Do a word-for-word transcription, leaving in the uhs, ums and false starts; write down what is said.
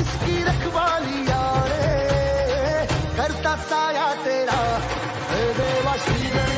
किसकी रखवाली यारे, करता साया तेरा हे देवा श्री गणेश।